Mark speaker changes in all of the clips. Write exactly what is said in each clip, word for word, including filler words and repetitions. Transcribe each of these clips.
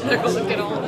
Speaker 1: Dat was ook al.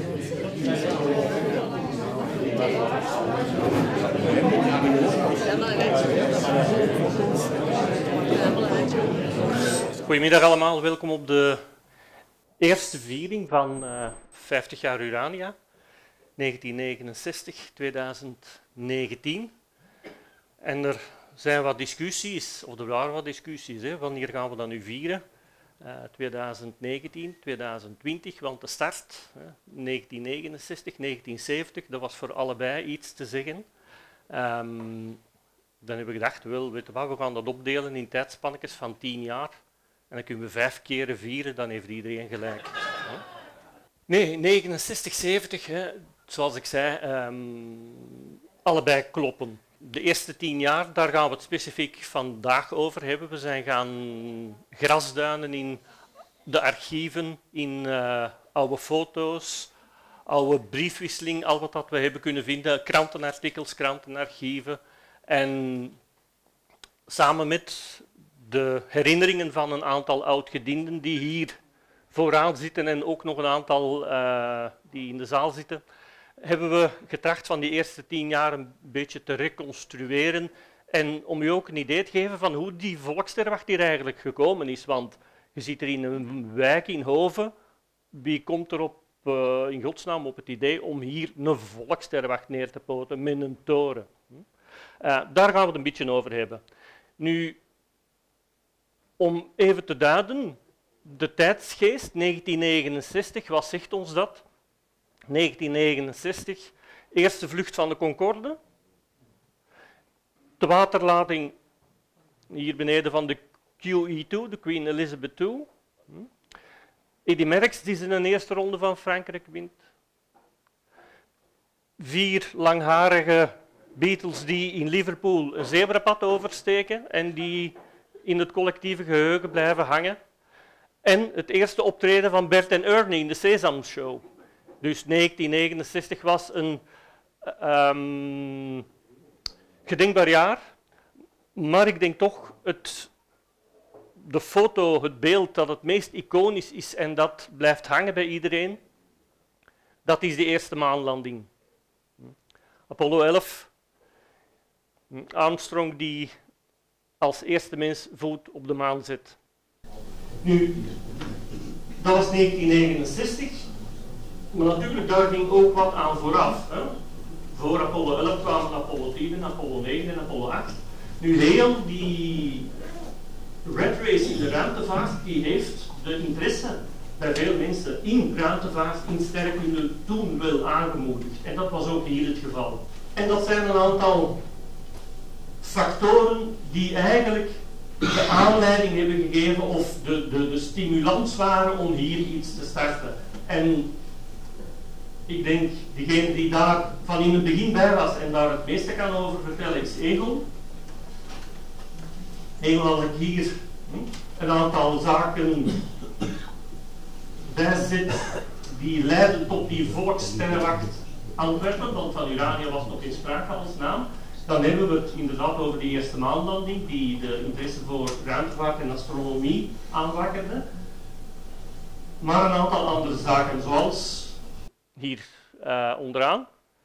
Speaker 2: Goedemiddag allemaal, welkom op de eerste viering van uh, vijftig jaar Urania, negentien negenenzestig tot tweeduizend negentien. En er zijn wat discussies, of er waren wat discussies, hè, wanneer gaan we dat nu vieren? Uh, tweeduizend negentien, tweeduizend twintig, want de start, uh, negentien negenenzestig, negentien zeventig, dat was voor allebei iets te zeggen. Um, dan hebben we gedacht, wel, weet je wat, we gaan dat opdelen in tijdspannetjes van tien jaar. En dan kunnen we vijf keren vieren, dan heeft iedereen gelijk. Hè? Nee, negenenzestig, zeventig, hè, zoals ik zei, um, allebei kloppen. De eerste tien jaar, daar gaan we het specifiek vandaag over hebben. We zijn gaan grasduinen in de archieven, in uh, oude foto's, oude briefwisseling, al wat dat we hebben kunnen vinden, krantenartikels, krantenarchieven. En samen met de herinneringen van een aantal oud-gedienden die hier vooraan zitten en ook nog een aantal uh, die in de zaal zitten, hebben we getracht van die eerste tien jaar een beetje te reconstrueren en om je ook een idee te geven van hoe die volkssterwacht hier eigenlijk gekomen is. Want je zit er in een wijk in Hoven, wie komt er op, uh, in godsnaam op het idee om hier een volkssterwacht neer te poten met een toren? Uh, daar gaan we het een beetje over hebben. Nu, om even te duiden, de tijdsgeest, negentien negenenzestig, wat zegt ons dat? negentien negenenzestig, eerste vlucht van de Concorde, de waterlating hier beneden van de Q E twee, de Queen Elizabeth twee. Eddy Merckx die in een eerste ronde van Frankrijk wint. Vier langharige Beatles die in Liverpool een zebrapad oversteken en die in het collectieve geheugen blijven hangen. En het eerste optreden van Bert en Ernie in de Sesame Show. Dus negentien negenenzestig was een um, gedenkbaar jaar, maar ik denk toch het, de foto, het beeld dat het meest iconisch is en dat blijft hangen bij iedereen, dat is de eerste maanlanding. Apollo elf, Armstrong die als eerste mens voet op de maan zet. Nu, dat was negentien negenenzestig. Maar natuurlijk, daar ging ook wat aan vooraf. Hè. Voor Apollo elf kwamen Apollo tien en Apollo negen en Apollo acht. Nu, heel die red race in de ruimtevaart, die heeft de interesse bij veel mensen in ruimtevaart, in sterrenkunde, toen wel aangemoedigd. En dat was ook hier het geval. En dat zijn een aantal factoren die eigenlijk de aanleiding hebben gegeven of de, de, de stimulans waren om hier iets te starten. En ik denk, degene die daar van in het begin bij was en daar het meeste kan over vertellen, is Egon. Egon, als ik hier een aantal zaken bijzet die leiden tot die volkssterrenwacht Antwerpen, want van Urania was nog geen sprake als naam, dan hebben we het inderdaad over die eerste maanlanding, die de interesse voor ruimtevaart en astronomie aanwakkerde. Maar een aantal andere zaken, zoals hier uh, onderaan,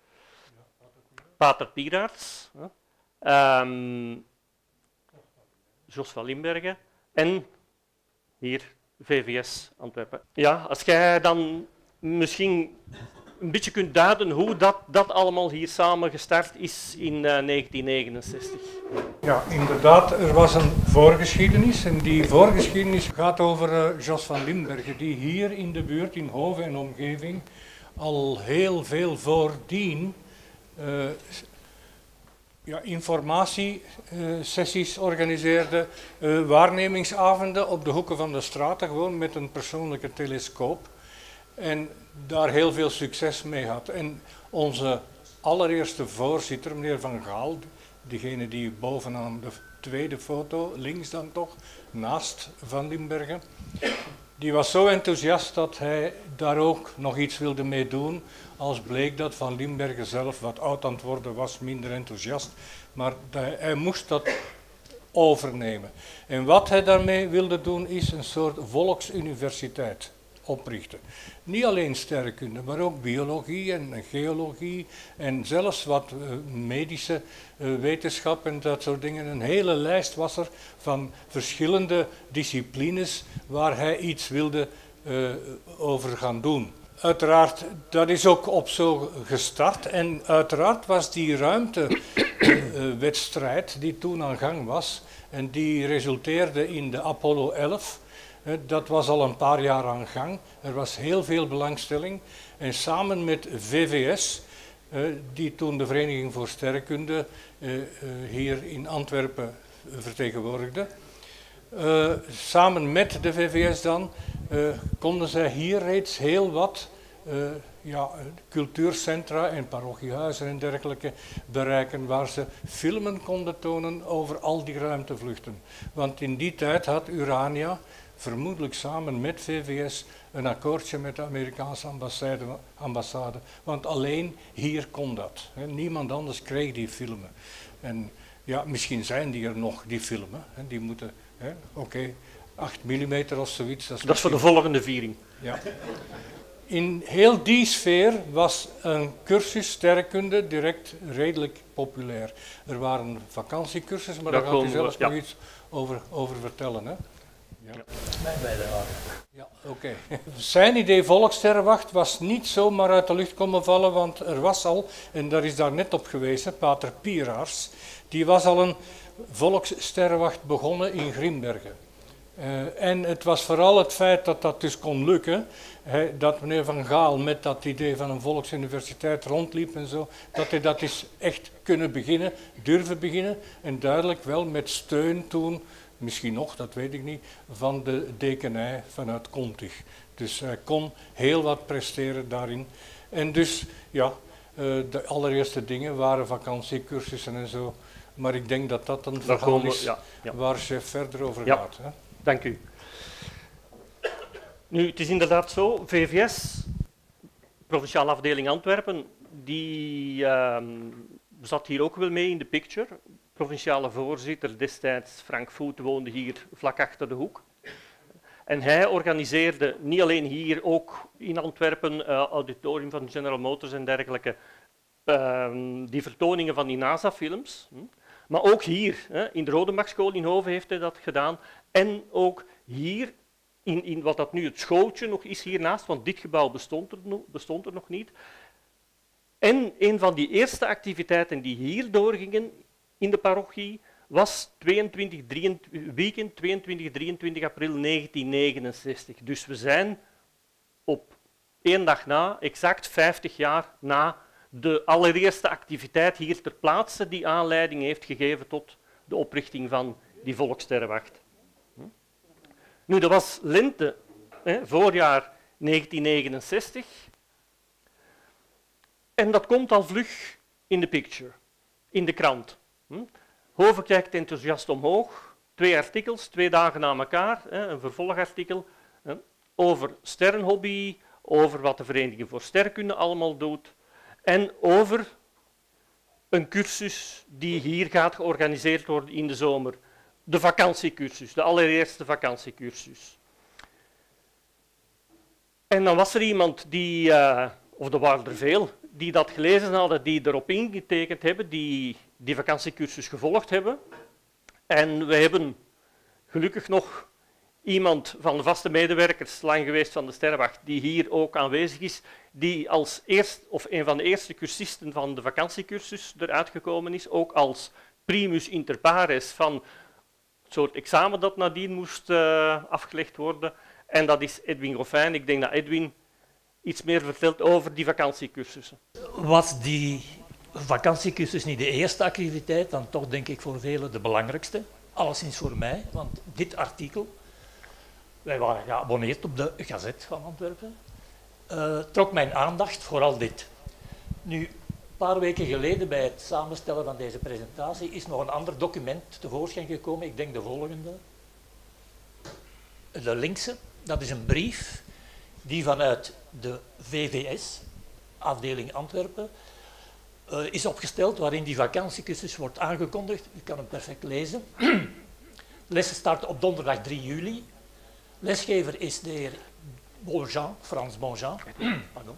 Speaker 2: Pater Pieraerts, uh, um, Jos van Limbergen en hier V V S Antwerpen. Ja, als jij dan misschien een beetje kunt duiden hoe dat, dat allemaal hier samen gestart is in uh, negentien negenenzestig.
Speaker 3: Ja, inderdaad, er was een voorgeschiedenis en die voorgeschiedenis gaat over uh, Jos van Limbergen, die hier in de buurt, in Hoven en omgeving, al heel veel voordien uh, ja, informatiesessies organiseerde, uh, waarnemingsavonden op de hoeken van de straten, gewoon met een persoonlijke telescoop. En daar heel veel succes mee had. En onze allereerste voorzitter, meneer Van Gaal, degene die bovenaan de tweede foto, links dan toch, naast Van Limbergen, die was zo enthousiast dat hij daar ook nog iets wilde mee doen, als bleek dat Van Limbergen zelf, wat oud aan het worden was, minder enthousiast, maar hij, hij moest dat overnemen. En wat hij daarmee wilde doen is een soort volksuniversiteit. oprichten. Niet alleen sterrenkunde, maar ook biologie en geologie en zelfs wat uh, medische uh, wetenschap en dat soort dingen. Een hele lijst was er van verschillende disciplines waar hij iets wilde uh, over gaan doen. Uiteraard, dat is ook op zo gestart en uiteraard was die ruimtewedstrijd die toen aan gang was en die resulteerde in de Apollo elf, dat was al een paar jaar aan gang. Er was heel veel belangstelling en samen met V V S, die toen de Vereniging voor Sterrenkunde hier in Antwerpen vertegenwoordigde, Uh, samen met de V V S dan uh, konden zij hier reeds heel wat uh, ja, cultuurcentra en parochiehuizen en dergelijke bereiken waar ze filmen konden tonen over al die ruimtevluchten. Want in die tijd had Urania, vermoedelijk samen met V V S, een akkoordje met de Amerikaanse ambassade, ambassade want alleen hier kon dat. Hè. Niemand anders kreeg die filmen. En ja, misschien zijn die er nog, die filmen, hè, die moeten... Oké, okay. acht millimeter of zoiets.
Speaker 2: Dat is, dat is voor de volgende viering.
Speaker 3: Ja. In heel die sfeer was een cursus sterrenkunde direct redelijk populair. Er waren vakantiecursussen, maar daar, daar gaat u zelfs we, nog ja. iets over, over vertellen. Hè? Ja.
Speaker 1: Ja. Mijn bijdrage.
Speaker 3: Ja, oké. Okay. Zijn idee Volkssterrenwacht was niet zomaar uit de lucht komen vallen, want er was al, en daar is daar net op gewezen, Pater Pieraars, die was al een Volkssterrenwacht begonnen in Grimbergen. Uh, en het was vooral het feit dat dat dus kon lukken, he, dat meneer Van Gaal met dat idee van een volksuniversiteit rondliep en zo, dat hij dat is echt kunnen beginnen, durven beginnen en duidelijk wel met steun toen, misschien nog, dat weet ik niet, van de dekenij vanuit Kontig. Dus hij kon heel wat presteren daarin. En dus, ja, uh, de allereerste dingen waren vakantiecursussen en zo. Maar ik denk dat dat een verhaal is ja, ja. waar chef verder over
Speaker 2: ja,
Speaker 3: gaat. Hè?
Speaker 2: Dank u. Nu, het is inderdaad zo, V V S, provinciale afdeling Antwerpen, die uh, zat hier ook wel mee in de picture. Provinciale voorzitter destijds, Frank Voet, woonde hier vlak achter de hoek. En hij organiseerde niet alleen hier, ook in Antwerpen, uh, auditorium van General Motors en dergelijke, uh, die vertoningen van die NASA-films. Hm. Maar ook hier, hè, in de Rodemakschool in Hoven heeft hij dat gedaan. En ook hier, in, in wat dat nu het schooltje nog is hiernaast, want dit gebouw bestond er, no, bestond er nog niet. En een van die eerste activiteiten die hier doorgingen in de parochie was tweeëntwintig, drieëntwintig, weekend tweeëntwintig, drieëntwintig april negentien negenenzestig. Dus we zijn op één dag na, exact vijftig jaar na de allereerste activiteit hier ter plaatse die aanleiding heeft gegeven tot de oprichting van die Volkssterrenwacht. Nu, dat was lente, hè, voorjaar negentien negenenzestig. En dat komt al vlug in de picture, in de krant. Hoven kijkt enthousiast omhoog. Twee artikels, twee dagen na elkaar, hè, een vervolgartikel hè, over sterrenhobby, over wat de Vereniging voor Sterrenkunde allemaal doet. En over een cursus die hier gaat georganiseerd worden in de zomer. De vakantiecursus, de allereerste vakantiecursus. En dan was er iemand die, uh, of er waren er veel, die dat gelezen hadden, die erop ingetekend hebben, die die vakantiecursus gevolgd hebben. En we hebben gelukkig nog iemand van de vaste medewerkers, lang geweest van de Sterrenwacht, die hier ook aanwezig is, die als eerst, of een van de eerste cursisten van de vakantiecursus eruit gekomen is, ook als primus inter pares van het soort examen dat nadien moest uh, afgelegd worden. En dat is Edwin Goffijn. Ik denk dat Edwin iets meer vertelt over die vakantiecursussen.
Speaker 1: Was die vakantiecursus niet de eerste activiteit, dan toch denk ik voor velen de belangrijkste. Alleszins voor mij, want dit artikel, wij waren geabonneerd op de Gazet van Antwerpen, uh, trok mijn aandacht, vooral dit. Nu, een paar weken geleden bij het samenstellen van deze presentatie is nog een ander document tevoorschijn gekomen, ik denk de volgende. De linkse, dat is een brief die vanuit de V V S, afdeling Antwerpen, uh, is opgesteld waarin die vakantiecursus wordt aangekondigd. U kan hem perfect lezen. Lessen starten op donderdag drie juli. Lesgever is de heer Bonjean, Frans Bonjean. Pardon.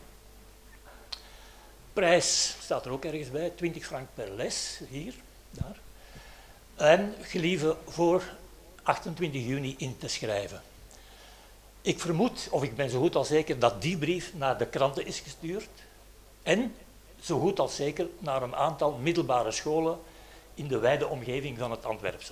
Speaker 1: Prijs staat er ook ergens bij, twintig frank per les, hier, daar. En gelieve voor achtentwintig juni in te schrijven. Ik vermoed, of ik ben zo goed als zeker, dat die brief naar de kranten is gestuurd. En zo goed als zeker naar een aantal middelbare scholen in de wijde omgeving van het Antwerpse.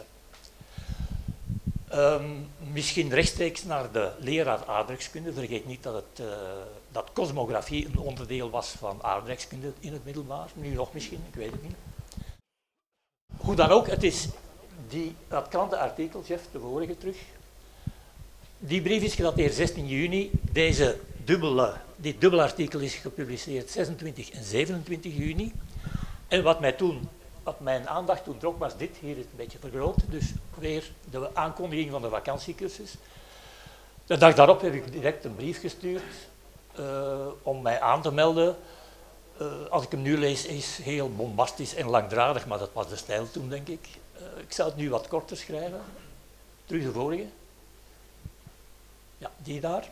Speaker 1: Um, misschien rechtstreeks naar de leraar aardrijkskunde. Vergeet niet dat, het, uh, dat kosmografie een onderdeel was van aardrijkskunde in het middelbaar. Nu nog misschien, ik weet het niet. Hoe dan ook, het is die, dat krantenartikel, Jeff, de vorige terug. Die brief is gedateerd zestien juni. Deze dubbele, dit dubbelartikel is gepubliceerd zesentwintig en zevenentwintig juni. En wat mij toen... Wat mijn aandacht toen trok was dit, hier is het een beetje vergroot, dus weer de aankondiging van de vakantiecursus. De dag daarop heb ik direct een brief gestuurd uh, om mij aan te melden. Uh, als ik hem nu lees is heel bombastisch en langdradig, maar dat was de stijl toen, denk ik. Uh, ik zal het nu wat korter schrijven. Terug de vorige. Ja, die daar.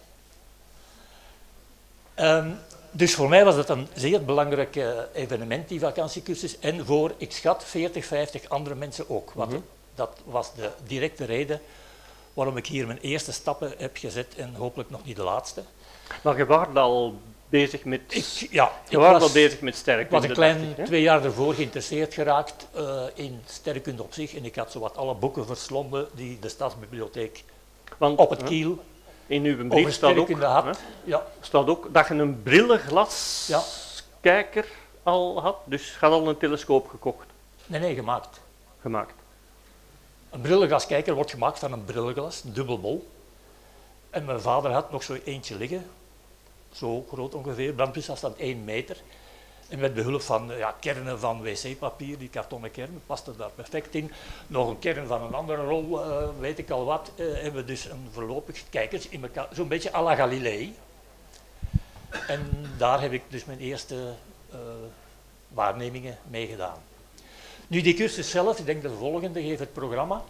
Speaker 1: Um, Dus voor mij was het een zeer belangrijk uh, evenement, die vakantiecursus, en voor, ik schat, veertig, vijftig andere mensen ook. Want mm-hmm. Dat was de directe reden waarom ik hier mijn eerste stappen heb gezet en hopelijk nog niet de laatste.
Speaker 2: Maar je was al bezig met,
Speaker 1: ik, ja,
Speaker 2: je was was al bezig met sterrenkunde.
Speaker 1: Ik was een klein ik, twee jaar ervoor geïnteresseerd geraakt uh, in sterrenkunde op zich en ik had zowat alle boeken verslonden die de Stadsbibliotheek Want, op het uh, Kiel
Speaker 2: in uw brief staat ook,
Speaker 1: had. Ja.
Speaker 2: staat ook dat je een brillenglaskijker ja. al had, dus je had al een telescoop gekocht.
Speaker 1: Nee, nee, gemaakt.
Speaker 2: Gemaakt.
Speaker 1: Een brillenglaskijker wordt gemaakt van een brillenglas, een dubbelbol. En mijn vader had nog zo eentje liggen, zo groot ongeveer, brandweerafstand één meter. En met behulp van ja, kernen van wc-papier, die kartonnen kern, paste daar perfect in. Nog een kern van een andere rol, uh, weet ik al wat, uh, hebben we dus een voorlopig kijkers in elkaar, zo'n beetje à la Galilei. En daar heb ik dus mijn eerste uh, waarnemingen mee gedaan. Nu die cursus zelf, ik denk de volgende, geeft het programma.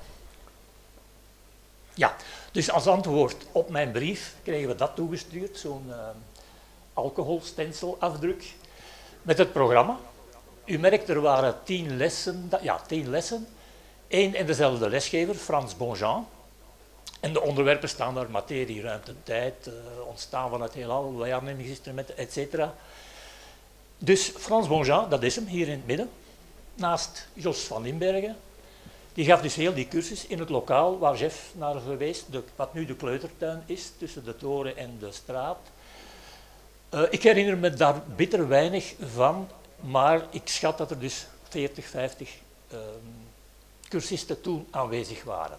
Speaker 1: Ja, dus als antwoord op mijn brief kregen we dat toegestuurd, zo'n uh, alcoholstenselafdruk. Met het programma. U merkt, er waren tien lessen, ja, tien lessen. Eén en dezelfde lesgever, Frans Bonjean. En de onderwerpen staan daar, materie, ruimte, tijd, uh, ontstaan van het heelal, waarnemingsinstrumenten, et cetera. Dus Frans Bonjean, dat is hem, hier in het midden, naast Jos van Limbergen. Die gaf dus heel die cursus in het lokaal waar Jeff naar is geweest, de, wat nu de kleutertuin is, tussen de toren en de straat. Uh, ik herinner me daar bitter weinig van, maar ik schat dat er dus veertig, vijftig uh, cursisten toen aanwezig waren.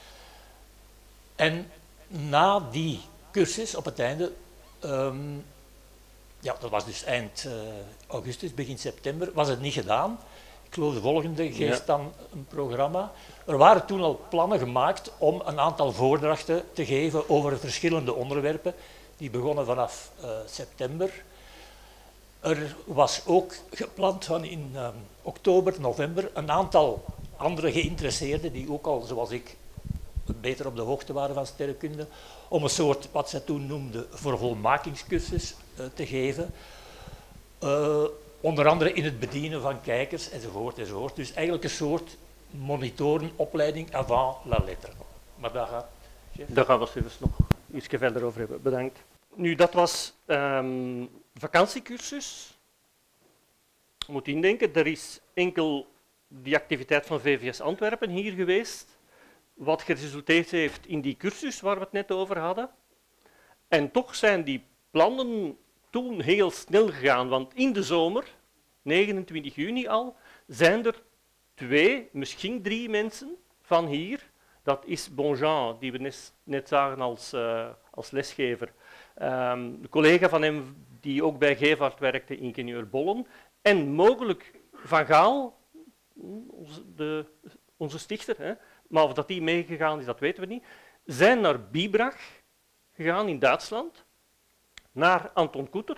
Speaker 1: En na die cursus, op het einde, um, ja, dat was dus eind uh, augustus, begin september, was het niet gedaan. Ik geloof de volgende geeft ja. dan een programma. Er waren toen al plannen gemaakt om een aantal voordrachten te geven over verschillende onderwerpen. Die begonnen vanaf uh, september. Er was ook gepland van in uh, oktober, november een aantal andere geïnteresseerden die ook al, zoals ik, beter op de hoogte waren van sterrenkunde, om een soort, wat zij toen noemden, vervolmakingscursus uh, te geven. Uh, onder andere in het bedienen van kijkers, enzovoort, enzovoort. Dus eigenlijk een soort monitorenopleiding avant la lettre. Maar daar gaat...
Speaker 2: Daar gaan we het nog iets verder over hebben. Bedankt. Nu, dat was um, vakantiecursus. Je moet indenken, er is enkel die activiteit van V V S Antwerpen hier geweest, wat geresulteerd heeft in die cursus waar we het net over hadden. En toch zijn die plannen toen heel snel gegaan, want in de zomer, negenentwintig juni al, zijn er twee, misschien drie mensen van hier. Dat is Bonjean, die we net, net zagen als, uh, als lesgever. Um, de collega van hem die ook bij Gevaert werkte, ingenieur Bollen. En mogelijk Van Gaal, onze, de, onze stichter, hè, maar of dat die meegegaan is, dat weten we niet, zijn naar Bibrach gegaan in Duitsland, naar Anton Kutter,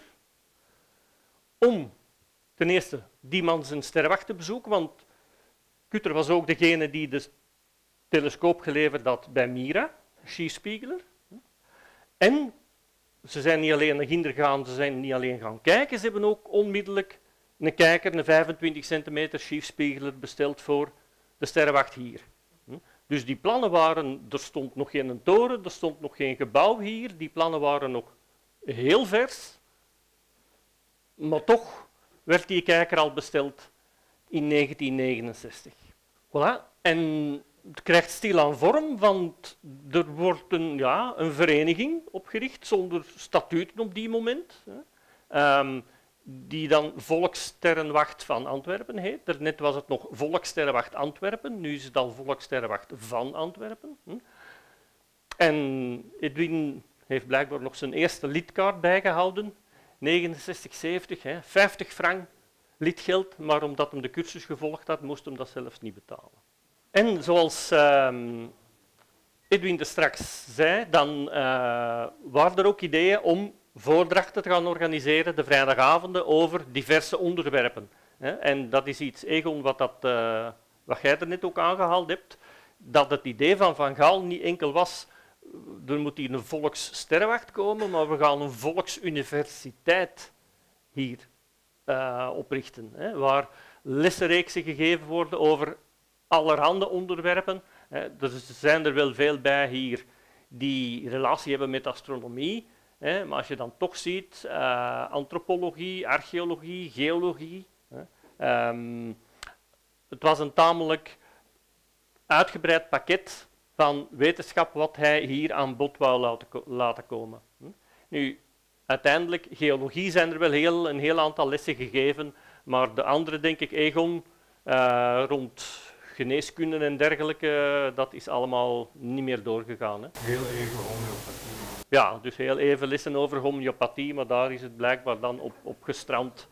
Speaker 2: om ten eerste die man zijn sterrenwacht te bezoeken, want Kutter was ook degene die de telescoop geleverd had bij Mira, Schießspiegeler. En ze zijn niet alleen naar Ginder gegaan, ze zijn niet alleen gaan kijken, ze hebben ook onmiddellijk een kijker, een vijfentwintig centimeter schiefspiegeler besteld voor de sterrenwacht hier. Dus die plannen waren, er stond nog geen toren, er stond nog geen gebouw hier, die plannen waren nog heel vers, maar toch werd die kijker al besteld in negentien negenenzestig. Voilà. En het krijgt stilaan vorm, want er wordt een, ja, een vereniging opgericht zonder statuten op die moment, hè, um, die dan Volkssterrenwacht van Antwerpen heet. Daarnet was het nog Volkssterrenwacht Antwerpen, nu is het al Volkssterrenwacht van Antwerpen. Hè. En Edwin heeft blijkbaar nog zijn eerste lidkaart bijgehouden, negenenzestig, zeventig, hè, vijftig frank lidgeld, maar omdat hij de cursus gevolgd had, moest hij dat zelfs niet betalen. En zoals um, Edwin er straks zei, dan uh, waren er ook ideeën om voordrachten te gaan organiseren, de vrijdagavonden, over diverse onderwerpen. En dat is iets, Egon, wat, dat, uh, wat jij er net ook aangehaald hebt, dat het idee van Van Gaal niet enkel was, er moet hier een volkssterrenwacht komen, maar we gaan een volksuniversiteit hier uh, oprichten, hè, waar lessenreeksen gegeven worden over allerhande onderwerpen. Er zijn er wel veel bij hier die relatie hebben met astronomie, maar als je dan toch ziet, uh, antropologie, archeologie, geologie. Um, het was een tamelijk uitgebreid pakket van wetenschap wat hij hier aan bod wou laten, laten komen. Nu, uiteindelijk, geologie zijn er wel heel, een heel aantal lessen gegeven, maar de andere, denk ik, Egon, uh, rond geneeskunde en dergelijke, dat is allemaal niet meer doorgegaan. Hè.
Speaker 3: Heel even homeopathie.
Speaker 2: Ja, dus heel even lessen over homeopathie, maar daar is het blijkbaar dan op, op gestrand.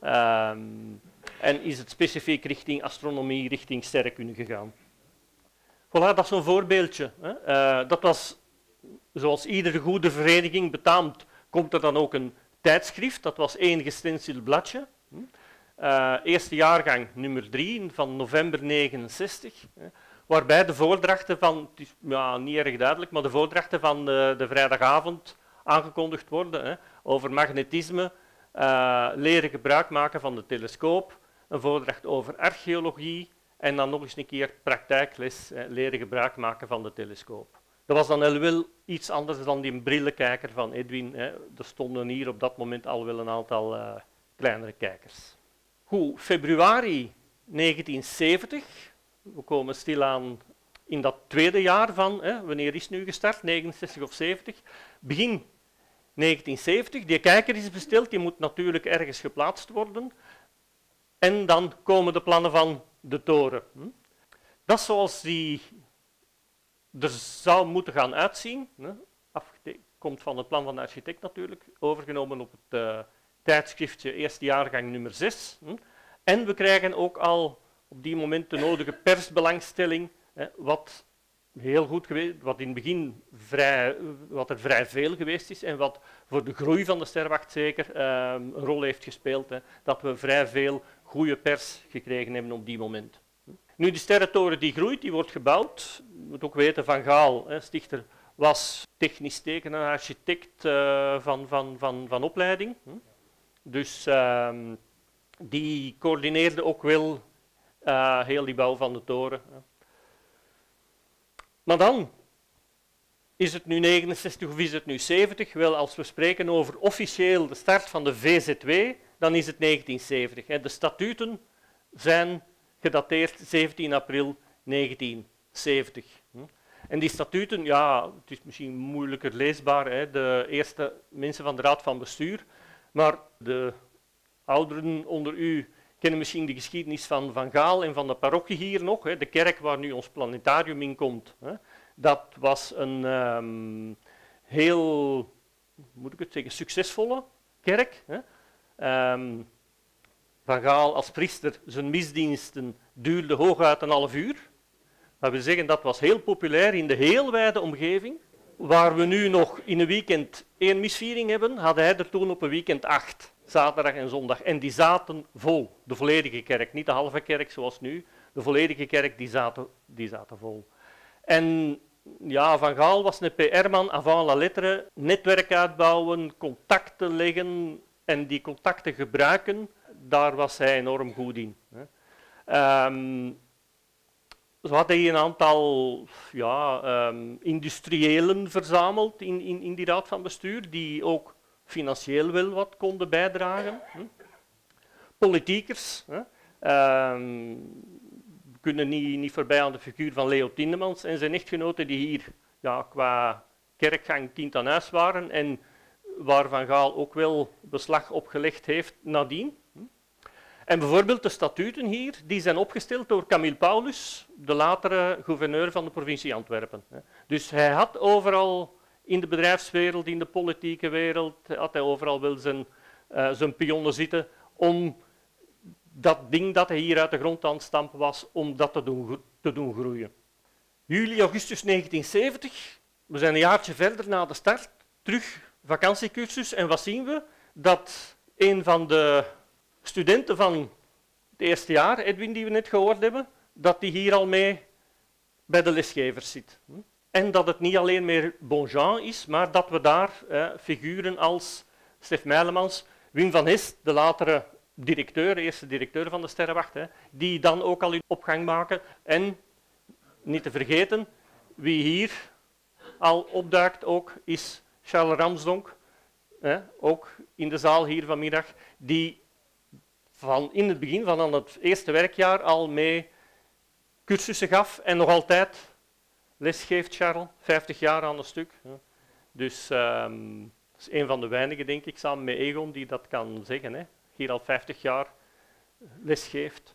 Speaker 2: Um, en is het specifiek richting astronomie, richting sterrenkunde gegaan. Voilà, dat is een voorbeeldje. Hè. Uh, dat was, zoals iedere goede vereniging betaamt, komt er dan ook een tijdschrift. Dat was één gestenceld bladje. Uh, eerste jaargang nummer drie van november negenenzestig, hè, waarbij de voordrachten van, het is ja, niet erg duidelijk, maar de voordrachten van de, de vrijdagavond aangekondigd worden, hè, over magnetisme, uh, leren gebruik maken van de telescoop, een voordracht over archeologie en dan nog eens een keer praktijkles, hè, leren gebruik maken van de telescoop. Dat was dan wel iets anders dan die brillenkijker van Edwin. Hè. Er stonden hier op dat moment al wel een aantal uh, kleinere kijkers. Goed, februari negentien zeventig, we komen stilaan in dat tweede jaar van, hè, wanneer is het nu gestart, negenenzestig of zeventig, begin negentien zeventig, die kijker is besteld, die moet natuurlijk ergens geplaatst worden en dan komen de plannen van de toren. Dat is zoals die er zou moeten gaan uitzien, hè. Komt van het plan van de architect natuurlijk, overgenomen op het uh, tijdschriftje eerste jaargang nummer zes. Hm. En we krijgen ook al op die moment de nodige persbelangstelling, hè, wat heel goed geweest, wat in het begin vrij, wat er vrij veel geweest is en wat voor de groei van de sterrenwacht zeker uh, een rol heeft gespeeld, hè, dat we vrij veel goede pers gekregen hebben op die moment. Nu, die sterrentoren die groeit, die wordt gebouwd. Je moet ook weten, Van Gaal, hè, stichter, was technisch tekenaar, architect uh, van, van, van, van opleiding. Dus uh, die coördineerde ook wel uh, heel die bouw van de toren. Maar dan, is het nu negenenzestig of is het nu zeventig? Wel, als we spreken over officieel de start van de V Z W, dan is het negentien zeventig. De statuten zijn gedateerd zeventien april negentien zeventig. En die statuten, ja, het is misschien moeilijker leesbaar, hè, de eerste mensen van de Raad van Bestuur, maar de ouderen onder u kennen misschien de geschiedenis van Van Gaal en van de parochie hier nog, hè, de kerk waar nu ons planetarium in komt. Hè. Dat was een um, heel, moet ik het zeggen, succesvolle kerk. Hè. Um, Van Gaal als priester, zijn misdiensten duurden hooguit een half uur. Dat wil zeggen, dat was heel populair in de heel wijde omgeving. Waar we nu nog in een weekend één misviering hebben, had hij er toen op een weekend acht, zaterdag en zondag. En die zaten vol, de volledige kerk, niet de halve kerk zoals nu. De volledige kerk, die zaten, die zaten vol. En ja, Van Gaal was een P R-man avant la lettre, netwerk uitbouwen, contacten leggen en die contacten gebruiken, daar was hij enorm goed in. Um, Zo had hij een aantal ja, um, industriëlen verzameld in, in, in die raad van bestuur, die ook financieel wel wat konden bijdragen. Hm. Politiekers. Hè. Um, we kunnen niet, niet voorbij aan de figuur van Leo Tindemans en zijn echtgenoten die hier ja, qua kerkgang kind aan huis waren en waar Van Gaal ook wel beslag op gelegd heeft nadien. En bijvoorbeeld de statuten hier, die zijn opgesteld door Camille Paulus, de latere gouverneur van de provincie Antwerpen. Dus hij had overal in de bedrijfswereld, in de politieke wereld, had hij overal wel zijn, uh, zijn pionnen zitten om dat ding dat hij hier uit de grond aan het stampen was, om dat te doen, te doen groeien. Juli, augustus negentien zeventig, we zijn een jaartje verder na de start, terug vakantiecursus en wat zien we? Dat een van de studenten van het eerste jaar, Edwin, die we net gehoord hebben, dat die hier al mee bij de lesgevers zit. En dat het niet alleen meer Bonjean is, maar dat we daar eh, figuren als Stef Meilemans, Wim van Hest, de latere directeur, de eerste directeur van de Sterrenwacht, hè, die dan ook al hun opgang maken. En, niet te vergeten, wie hier al opduikt ook, is Charles Ramsdonk, hè, ook in de zaal hier vanmiddag, die van in het begin van het eerste werkjaar al mee cursussen gaf en nog altijd les geeft, Charles, vijftig jaar aan een stuk. Dus um, dat is een van de weinigen, denk ik, samen met Egon, die dat kan zeggen. Hè. Hier al vijftig jaar les geeft.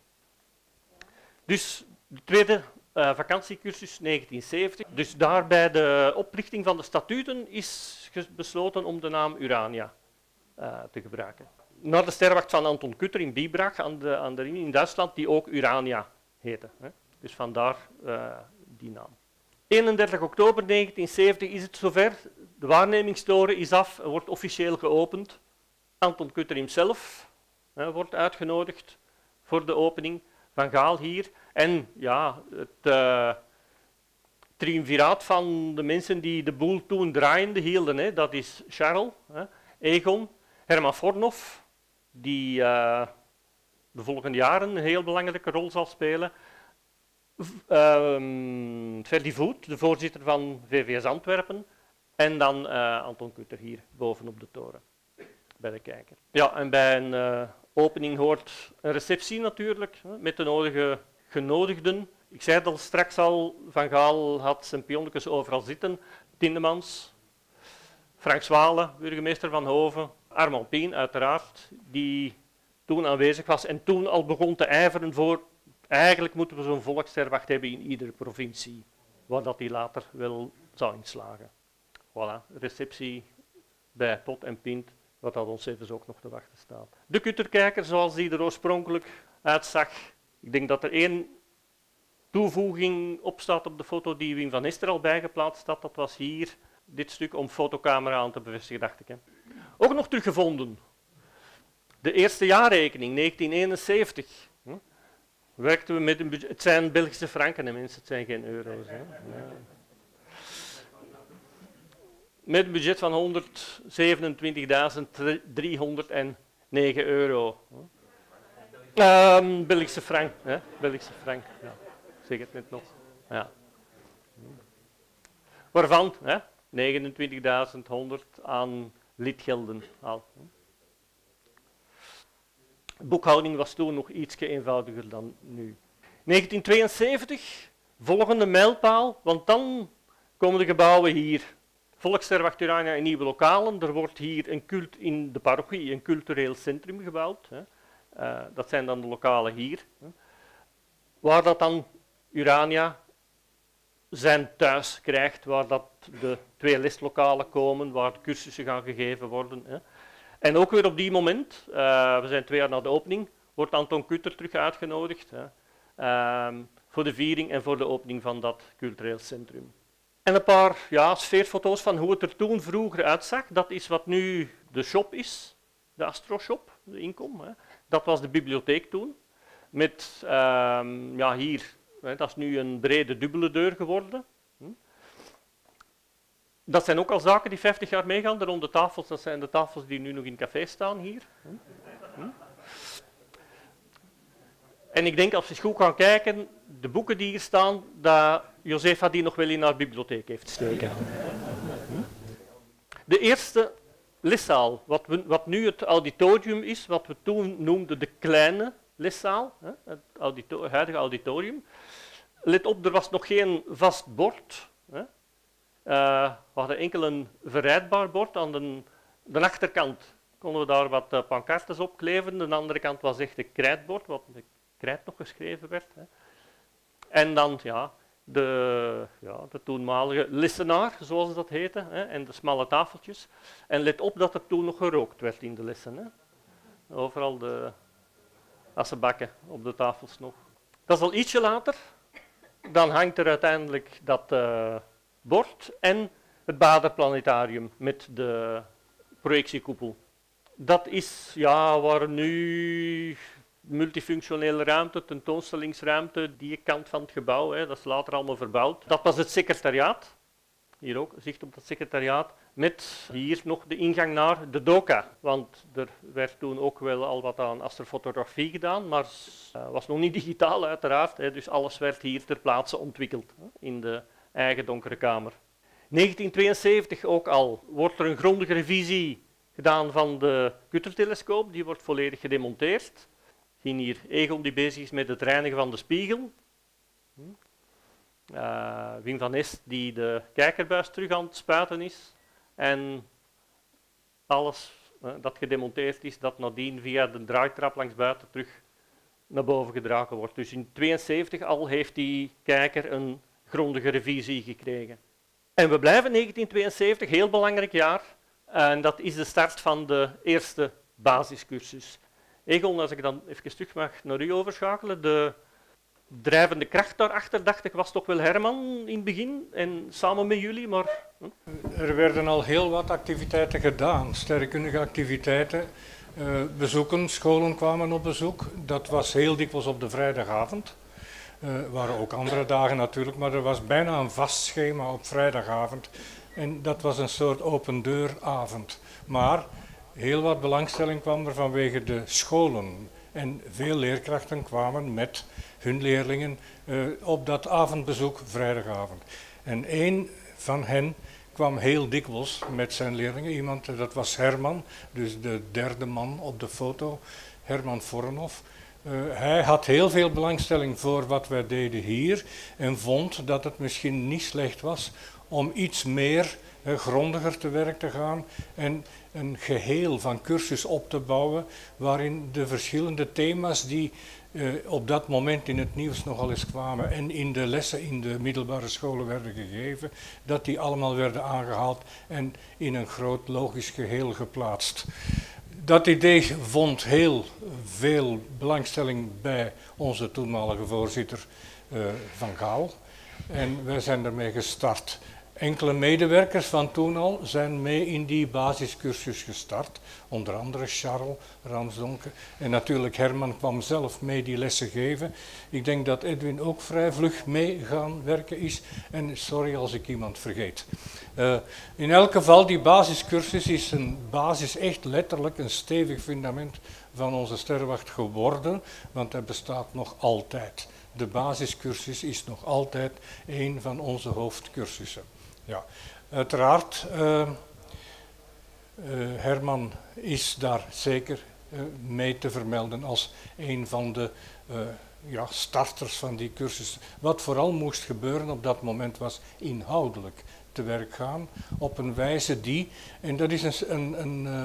Speaker 2: Dus de tweede uh, vakantiecursus negentien zeventig. Dus daar bij de oprichting van de statuten is besloten om de naam Urania uh, te gebruiken. Naar de sterrenwacht van Anton Kutter in Bibrach aan de, aan de Rijn in Duitsland, die ook Urania heette. Hè. Dus vandaar uh, die naam. eenendertig oktober negentien zeventig is het zover. De waarnemingstoren is af en wordt officieel geopend. Anton Kutter hemzelf hè, wordt uitgenodigd voor de opening. Van Gaal hier. En ja, het uh, triumviraat van de mensen die de boel toen draaiende hielden, hè, dat is Charles, hè, Egon, Herman Fornoff, die uh, de volgende jaren een heel belangrijke rol zal spelen. Um, Ferdy Voet, de voorzitter van V V S Antwerpen. En dan uh, Anton Kutter hier bovenop de toren, bij de kijker. Ja, en bij een uh, opening hoort een receptie natuurlijk, hè, met de nodige genodigden. Ik zei het al straks al, Van Gaal had zijn pionnetjes overal zitten. Tindemans, Frank Zwale, burgemeester van Hoven, Armand Pien uiteraard, die toen aanwezig was en toen al begon te ijveren voor, eigenlijk moeten we zo'n volkssterwacht hebben in iedere provincie, waar dat die later wel zou inslagen. Voilà, receptie bij pot en pint, wat dat ons even ook nog te wachten staat. De Kutterkijker, zoals die er oorspronkelijk uitzag. Ik denk dat er één toevoeging op staat op de foto die Wim van Hester al bijgeplaatst had. Dat was hier, dit stuk, om fotocamera aan te bevestigen, dacht ik. Hè. Ook nog teruggevonden. De eerste jaarrekening, negentien eenenzeventig. Hm? Werkten we met een budget. Het zijn Belgische franken, hè, mensen, het zijn geen euro's. Hè. Ja. Met een budget van honderdzevenentwintigduizend driehonderdnegen euro. Um, Belgische frank, hè? Belgische frank, ja. Zeg het net nog. Ja. Waarvan negenentwintigduizend honderd aan lidgelden al. De boekhouding was toen nog iets eenvoudiger dan nu. negentien tweeënzeventig, volgende mijlpaal, want dan komen de gebouwen hier. Volkssterwacht Urania in nieuwe lokalen. Er wordt hier een cult in de parochie, een cultureel centrum gebouwd. Hè. Uh, dat zijn dan de lokalen hier. Hè. Waar dat dan Urania zijn thuis krijgt, waar dat de twee leslokalen komen, waar de cursussen gaan gegeven worden. Hè. En ook weer op die moment, uh, we zijn twee jaar na de opening, wordt Anton Kutter terug uitgenodigd hè, uh, voor de viering en voor de opening van dat cultureel centrum. En een paar ja, sfeerfoto's van hoe het er toen vroeger uitzag. Dat is wat nu de shop is, de Astroshop, de inkom. Hè. Dat was de bibliotheek toen. Met, uh, ja hier, hè, dat is nu een brede dubbele deur geworden. Hm. Dat zijn ook al zaken die vijftig jaar meegaan. De ronde tafels, dat zijn de tafels die nu nog in het café staan hier. Hm? En ik denk als we eens goed gaan kijken, de boeken die hier staan, dat Josefa die nog wel in haar bibliotheek heeft steken. De eerste leszaal, wat, we, wat nu het auditorium is, wat we toen noemden de kleine leszaal, het audito- huidige auditorium. Let op, er was nog geen vast bord. Uh, we hadden enkel een verrijdbaar bord. Aan de, de achterkant konden we daar wat uh, pancartes op kleven. De andere kant was echt een krijtbord, wat met krijt nog geschreven werd. Hè. En dan ja, de, ja, de toenmalige lessenaar, zoals dat heette, hè, en de smalle tafeltjes. En let op dat er toen nog gerookt werd in de lessen. Hè. Overal de assenbakken op de tafels nog. Dat is al ietsje later. Dan hangt er uiteindelijk dat uh, bord en het Bader-planetarium met de projectiekoepel. Dat is ja, waar nu multifunctionele ruimte, tentoonstellingsruimte, die kant van het gebouw, hè, dat is later allemaal verbouwd. Dat was het secretariaat. Hier ook, zicht op dat secretariaat. Met hier nog de ingang naar de doka. Want er werd toen ook wel al wat aan astrofotografie gedaan, maar het uh, was nog niet digitaal uiteraard. Hè, dus alles werd hier ter plaatse ontwikkeld hè, in de eigen donkere kamer. negentien tweeënzeventig ook al wordt er een grondige revisie gedaan van de Kuttertelescoop. Die wordt volledig gedemonteerd. We zien hier Egon die bezig is met het reinigen van de spiegel. Uh, Wim van Est die de kijkerbuis terug aan het spuiten is. En alles uh, dat gedemonteerd is, dat nadien via de draaitrap langs buiten terug naar boven gedragen wordt. Dus in tweeënzeventig al heeft die kijker een grondige revisie gekregen. En we blijven negentien tweeënzeventig, heel belangrijk jaar. En dat is de start van de eerste basiscursus. Egon, als ik dan even terug mag naar u overschakelen. De drijvende kracht daarachter, dacht ik, was toch wel Herman in het begin en samen met jullie, maar... Hm?
Speaker 3: Er werden al heel wat activiteiten gedaan, sterrenkundige activiteiten. Uh, bezoeken, scholen kwamen op bezoek. Dat was heel dikwijls op de vrijdagavond. Er uh, waren ook andere dagen natuurlijk, maar er was bijna een vast schema op vrijdagavond. En dat was een soort open deuravond. Maar heel wat belangstelling kwam er vanwege de scholen. En veel leerkrachten kwamen met hun leerlingen uh, op dat avondbezoek vrijdagavond. En één van hen kwam heel dikwijls met zijn leerlingen. Iemand, dat was Herman, dus de derde man op de foto, Herman Vorenhof. Uh, hij had heel veel belangstelling voor wat wij deden hier en vond dat het misschien niet slecht was om iets meer uh, grondiger te werk te gaan en een geheel van cursus op te bouwen waarin de verschillende thema's die uh, op dat moment in het nieuws nogal eens kwamen en in de lessen in de middelbare scholen werden gegeven, dat die allemaal werden aangehaald en in een groot logisch geheel geplaatst. Dat idee vond heel veel belangstelling bij onze toenmalige voorzitter uh, Van Gaal en wij zijn ermee gestart. Enkele medewerkers van toen al zijn mee in die basiscursus gestart, onder andere Charles Ransdonke en natuurlijk Herman kwam zelf mee die lessen geven. Ik denk dat Edwin ook vrij vlug mee gaan werken is en sorry als ik iemand vergeet. Uh, in elk geval, die basiscursus is een basis, echt letterlijk een stevig fundament van onze sterrenwacht geworden, want hij bestaat nog altijd. De basiscursus is nog altijd een van onze hoofdcursussen. Ja, uiteraard, uh, uh, Herman is daar zeker uh, mee te vermelden als een van de uh, ja, starters van die cursus. Wat vooral moest gebeuren op dat moment was inhoudelijk te werk gaan op een wijze die, en dat is een, een, een, uh,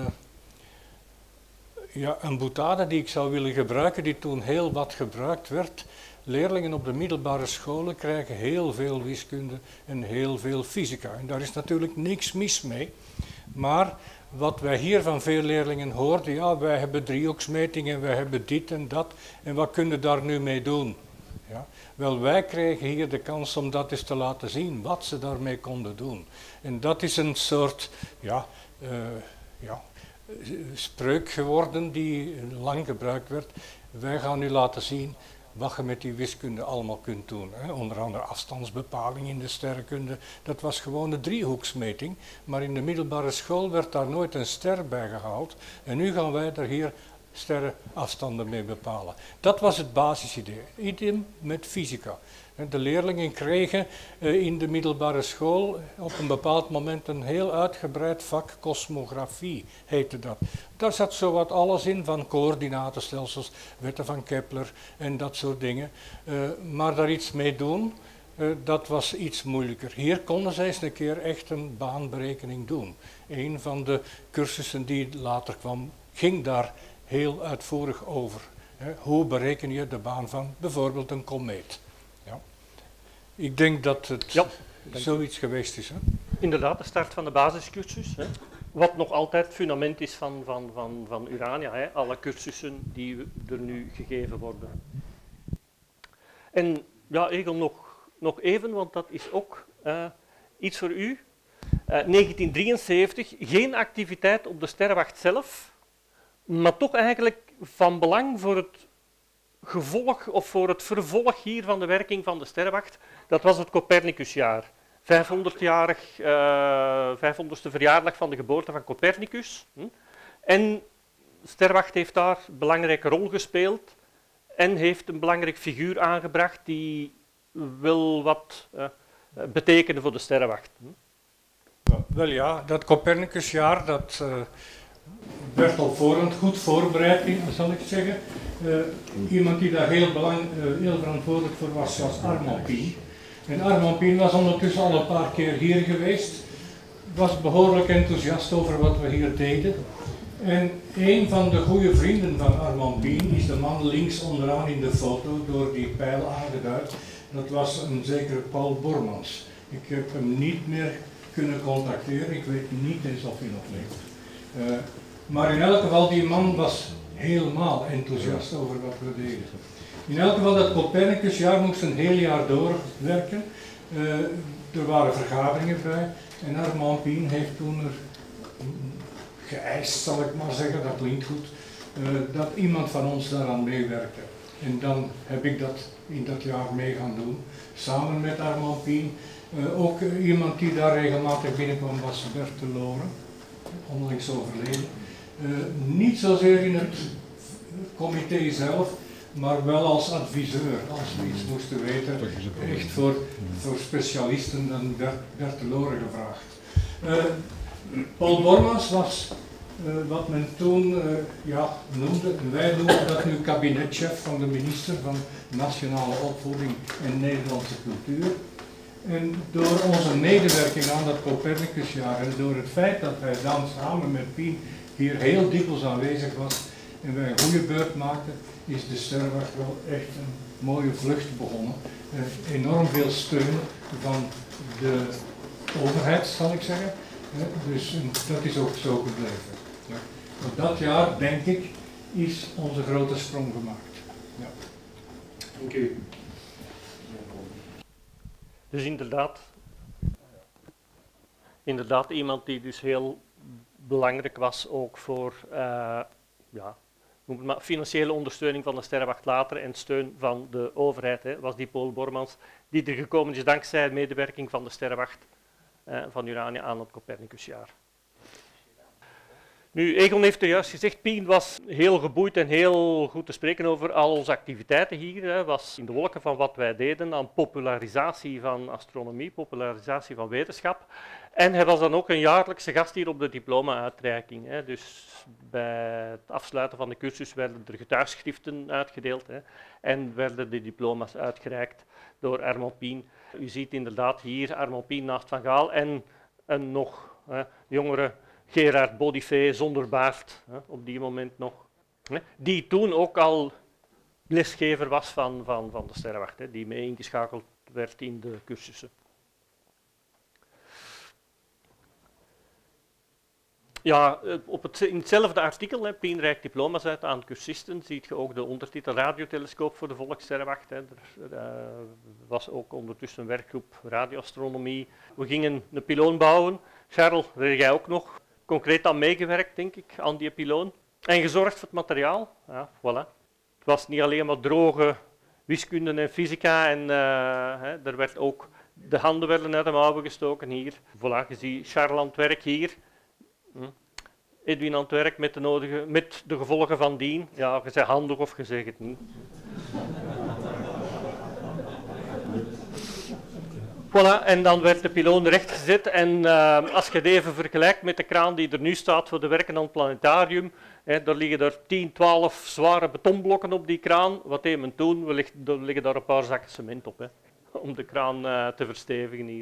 Speaker 3: ja, een boutade die ik zou willen gebruiken, die toen heel wat gebruikt werd. Leerlingen op de middelbare scholen krijgen heel veel wiskunde en heel veel fysica. En daar is natuurlijk niks mis mee. Maar wat wij hier van veel leerlingen hoorden, ja, wij hebben driehoeksmetingen, wij hebben dit en dat. En wat kunnen we daar nu mee doen? Ja. Wel, wij kregen hier de kans om dat eens te laten zien, wat ze daarmee konden doen. En dat is een soort, ja, uh, ja, spreuk geworden die lang gebruikt werd. Wij gaan u laten zien wat je met die wiskunde allemaal kunt doen. Hè. Onder andere afstandsbepaling in de sterrenkunde. Dat was gewoon een driehoeksmeting, maar in de middelbare school werd daar nooit een ster bij gehaald. En nu gaan wij er hier sterrenafstanden mee bepalen. Dat was het basisidee. Idem met fysica. De leerlingen kregen in de middelbare school op een bepaald moment een heel uitgebreid vak kosmografie, heette dat. Daar zat zowat alles in, van coördinatenstelsels, wetten van Kepler en dat soort dingen. Uh, maar daar iets mee doen, uh, dat was iets moeilijker. Hier konden zij eens een keer echt een baanberekening doen. Een van de cursussen die later kwam, ging daar heel uitvoerig over. Hè. Hoe bereken je de baan van bijvoorbeeld een komeet? Ja. Ik denk dat het ja, zoiets geweest is. Hè?
Speaker 2: Inderdaad, de start van de basiscursus. Hè. Wat nog altijd het fundament is van, van, van, van Urania. Hè. Alle cursussen die er nu gegeven worden. En ja, Egel, nog, nog even, want dat is ook uh, iets voor u. Uh, negentien drieënzeventig, geen activiteit op de sterrenwacht zelf, maar toch eigenlijk van belang voor het gevolg of voor het vervolg hier van de werking van de sterrenwacht. Dat was het Copernicusjaar. vijfhonderdjarig, uh, vijfhonderdste verjaardag van de geboorte van Copernicus. Hm. En de sterrenwacht heeft daar een belangrijke rol gespeeld en heeft een belangrijk figuur aangebracht die wil wat uh, betekenen voor de sterrenwacht. Hm.
Speaker 3: Wel ja, dat Copernicusjaar, dat uh, werd al voorhand goed voorbereid, zal ik zeggen. Uh, iemand die daar heel, belang, uh, heel verantwoordelijk voor was, was Armand Pien. En Armand Pien was ondertussen al een paar keer hier geweest, was behoorlijk enthousiast over wat we hier deden. En een van de goede vrienden van Armand Pien is de man links onderaan in de foto, door die pijl aangeduid. Dat was een zekere Paul Bormans. Ik heb hem niet meer kunnen contacteren, ik weet niet eens of hij nog leeft. Uh, maar in elk geval, die man was helemaal enthousiast over wat we deden. In elk geval, dat Copernicusjaar moest een heel jaar doorwerken. Uh, er waren vergaderingen bij en Armand Pien heeft toen er geëist, zal ik maar zeggen, dat klinkt goed, uh, dat iemand van ons daaraan meewerkte. En dan heb ik dat in dat jaar mee gaan doen, samen met Armand Pien. Uh, ook uh, iemand die daar regelmatig binnenkwam was Bert de Loren, onlangs overleden. Uh, niet zozeer in het comité zelf, maar wel als adviseur, als we iets moesten weten, echt voor, voor specialisten dan Bert, Bert de Loren gevraagd. Uh, Paul Bormans was uh, wat men toen uh, ja, noemde, wij noemen dat nu kabinetchef van de minister van Nationale Opvoeding en Nederlandse Cultuur. En door onze medewerking aan dat Copernicusjaar en door het feit dat wij dan samen met Pien hier heel dikwijls aanwezig was en wij een goede beurt maakten, is de sterrenwacht wel echt een mooie vlucht begonnen. Uh, enorm veel steun van de overheid, zal ik zeggen. Uh, dus uh, dat is ook zo gebleven. Ja. Maar dat jaar, denk ik, is onze grote sprong gemaakt. Ja.
Speaker 2: Dank u. Dus inderdaad, inderdaad iemand die dus heel belangrijk was ook voor uh, ja, noem het maar, financiële ondersteuning van de sterrenwacht later en steun van de overheid, hè, was die Paul Bormans, die er gekomen is dankzij medewerking van de sterrenwacht uh, van Urania aan het Copernicusjaar. Nu, Egon heeft er juist gezegd, Pien was heel geboeid en heel goed te spreken over al onze activiteiten hier. Hè, was in de wolken van wat wij deden aan popularisatie van astronomie, popularisatie van wetenschap. En hij was dan ook een jaarlijkse gast hier op de diploma-uitreiking. Hè. Dus bij het afsluiten van de cursus werden er getuigschriften uitgedeeld, hè, en werden de diploma's uitgereikt door Armand Pien. U ziet inderdaad hier Armand Pien naast Van Gaal en een nog hè, jongere Gerard Bodifé zonder baard, hè, op die moment nog, hè, die toen ook al lesgever was van, van, van de sterrenwacht, hè, die mee ingeschakeld werd in de cursussen. Ja, op het, in hetzelfde artikel, hè, Pien reikt diploma's uit aan cursisten, ziet je ook de ondertitel Radiotelescoop voor de Volkssterrenwacht. Hè. Er uh, was ook ondertussen een werkgroep radioastronomie. We gingen een pyloon bouwen. Charles, daar heb jij ook nog concreet aan meegewerkt, denk ik, aan die pyloon. En gezorgd voor het materiaal. Ja, voilà. Het was niet alleen maar droge wiskunde en fysica. En uh, hè, er werd ook, de handen werden uit de mouwen gestoken hier. Voilà, je ziet Charles aan het werk hier. Hm. Edwin aan het werk met de, nodige, met de gevolgen van dien. Ja, je zegt handig of je zegt het niet. Voilà, en dan werd de pyloon rechtgezet. En uh, als je het even vergelijkt met de kraan die er nu staat voor de werken aan het planetarium, hè, daar liggen er tien, twaalf zware betonblokken op die kraan. Wat deed men toen? We lig, er liggen daar een paar zakken cement op, hè, om de kraan uh, te verstevigen hier.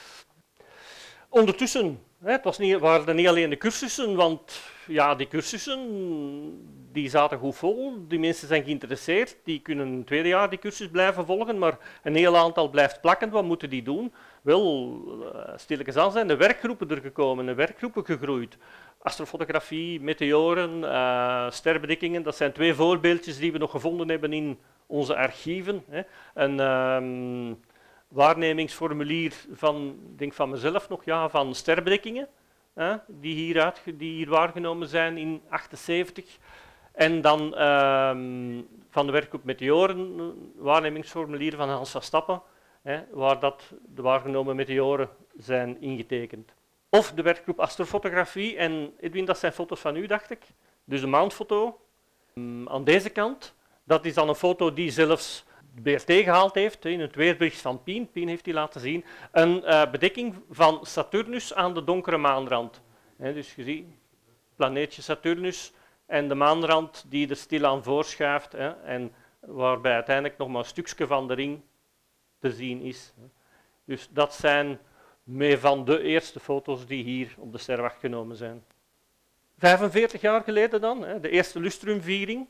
Speaker 2: Ondertussen, hè, het was niet, waren er niet alleen de cursussen, want ja, die cursussen die zaten goed vol. Die mensen zijn geïnteresseerd, die kunnen een tweede jaar die cursus blijven volgen, maar een heel aantal blijft plakken. Wat moeten die doen? Wel, stilletjes aan zijn de werkgroepen er gekomen, de werkgroepen gegroeid. Astrofotografie, meteoren, uh, sterbedekkingen, dat zijn twee voorbeeldjes die we nog gevonden hebben in onze archieven. Hè. Een um, waarnemingsformulier van, denk van mezelf nog, ja, van sterbedekkingen. Hè, die, hier uit, die hier waargenomen zijn in achtenzeventig. En dan uh, van de werkgroep Meteoren, een waarnemingsformulier van Hans van Stappen, hè, waar dat de waargenomen meteoren zijn ingetekend. Of de werkgroep Astrofotografie, en Edwin, dat zijn foto's van u, dacht ik. Dus de maanfoto um, aan deze kant, dat is dan een foto die zelfs de B R T gehaald heeft, in het weerbericht van Pien. Pien heeft die laten zien. Een uh, bedekking van Saturnus aan de donkere maanrand. He, dus je ziet planeetje Saturnus en de maanrand die er stilaan voorschuift. He, en waarbij uiteindelijk nog maar een stukje van de ring te zien is. Dus dat zijn mee van de eerste foto's die hier op de sterrenwacht genomen zijn. vijfenveertig jaar geleden dan, he, de eerste lustrumviering.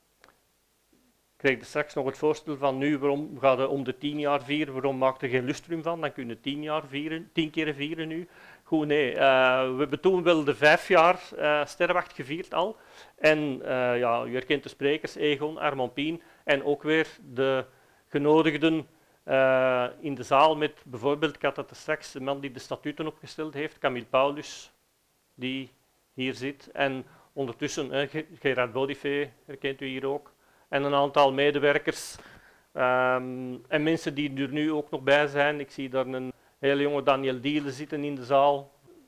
Speaker 2: Ik kreeg straks nog het voorstel van nu, waarom gaat het om de tien jaar vieren, waarom maakt er geen lustrum van, dan kunnen we tien jaar vieren, tien keer vieren nu. Goed, nee, uh, we hebben toen wel de vijf jaar uh, sterrenwacht gevierd al. En uh, ja, u herkent de sprekers, Egon, Armand Pien en ook weer de genodigden uh, in de zaal met bijvoorbeeld, ik had het straks, de man die de statuten opgesteld heeft, Camille Paulus, die hier zit. En ondertussen, uh, Gerard Bodifé, herkent u hier ook. En een aantal medewerkers um, en mensen die er nu ook nog bij zijn. Ik zie daar een hele jonge Daniel Dielen zitten in de zaal.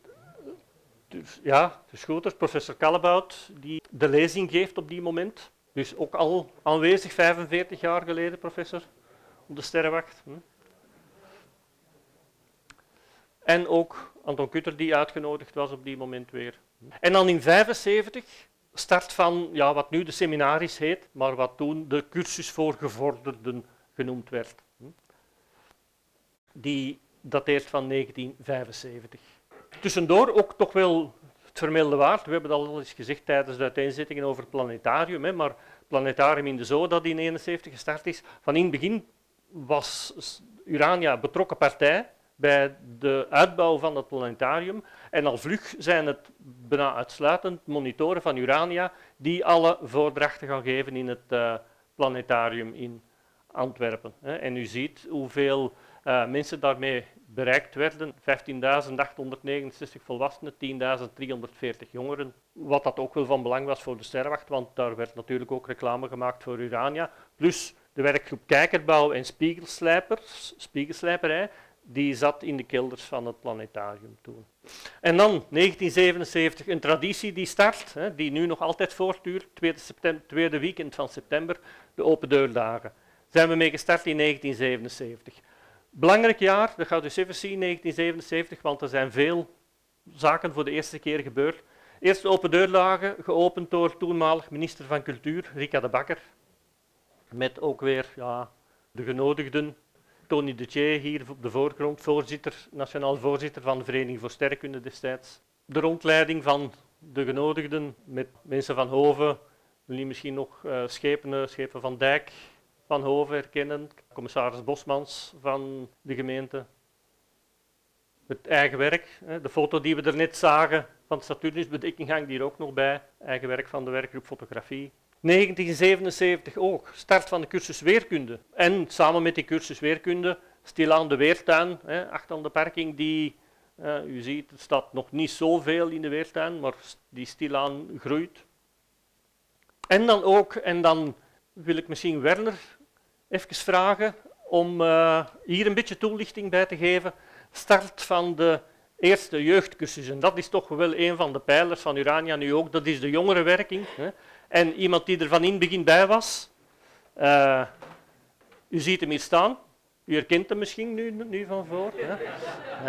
Speaker 2: Dus, ja, de Schooters, professor Kallebout, die de lezing geeft op die moment. Dus ook al aanwezig, vijfenveertig jaar geleden, professor, op de sterrenwacht. Hm. En ook Anton Kutter, die uitgenodigd was op die moment weer. En dan in vijfenzeventig... start van ja, wat nu de seminaries heet, maar wat toen de cursus voor gevorderden genoemd werd. Die dateert van negentien vijfenzeventig. Tussendoor ook toch wel het vermelde waard. We hebben dat al eens gezegd tijdens de uiteenzettingen over het planetarium, hè, maar het planetarium in de Zoo dat in eenenzeventig gestart is. Van in het begin was Urania betrokken partij bij de uitbouw van het planetarium. En al vlug zijn het bijna uitsluitend monitoren van Urania die alle voordrachten gaan geven in het uh, planetarium in Antwerpen. Hè. En u ziet hoeveel uh, mensen daarmee bereikt werden. vijftienduizend achthonderdnegenenzestig volwassenen, tienduizend driehonderdveertig jongeren. Wat dat ook wel van belang was voor de sterrenwacht, want daar werd natuurlijk ook reclame gemaakt voor Urania. Plus de werkgroep Kijkerbouw en Spiegelslijpers, Spiegelslijperij, die zat in de kelders van het planetarium toen. En dan negentien zevenenzeventig, een traditie die start, hè, die nu nog altijd voortduurt, tweede, september, tweede weekend van september, de open deurdagen. Zijn we mee gestart in negentien zevenenzeventig. Belangrijk jaar, dat gaat u eens even zien, negentien zevenenzeventig, want er zijn veel zaken voor de eerste keer gebeurd. Eerste open deurdagen, geopend door toenmalig minister van Cultuur, Rika de Bakker. Met ook weer ja, de genodigden. Tony de Tjee hier op de voorgrond, voorzitter, nationaal voorzitter van de Vereniging voor Sterrenkunde destijds. De rondleiding van de genodigden met mensen van Hoven, jullie misschien nog uh, Schepen, Schepen van Dijk van Hoven herkennen, commissaris Bosmans van de gemeente. Het eigen werk, hè, de foto die we er net zagen van de Saturnusbedekking hangt hier ook nog bij, eigen werk van de werkgroep fotografie. negentien zevenenzeventig ook, start van de cursus Weerkunde. En samen met die cursus Weerkunde, stilaan de weertuin, hè, achter aan de parking, die, uh, u ziet, er staat nog niet zoveel in de weertuin, maar die stilaan groeit. En dan ook, en dan wil ik misschien Werner even vragen om uh, hier een beetje toelichting bij te geven. Start van de eerste jeugdcursus. En dat is toch wel een van de pijlers van Urania nu ook. Dat is de jongerenwerking. Hè. En iemand die er van in het begin bij was. Uh, u ziet hem hier staan. U herkent hem misschien nu, nu van voor. Hè.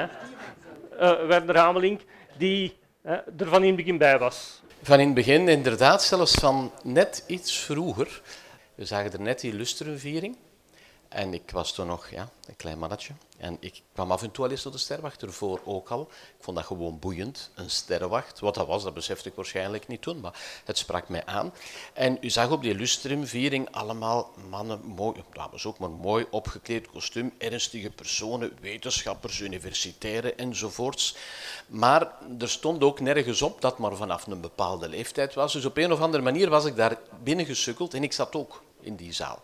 Speaker 2: Uh, Werner Hamelink, die uh, er van in het begin bij was.
Speaker 4: Van in het begin, inderdaad, zelfs van net iets vroeger. We zagen er net die lustrumviering. En ik was toen nog ja, een klein mannetje. En ik kwam af en toe al eens tot de sterrenwacht, ervoor ook al. Ik vond dat gewoon boeiend, een sterrenwacht. Wat dat was, dat besefte ik waarschijnlijk niet toen, maar het sprak mij aan. En u zag op die lustrumviering allemaal mannen, mooi, dames ook, maar mooi opgekleed kostuum, ernstige personen, wetenschappers, universitairen enzovoorts. Maar er stond ook nergens op dat maar vanaf een bepaalde leeftijd was. Dus op een of andere manier was ik daar binnengesukkeld en ik zat ook in die zaal.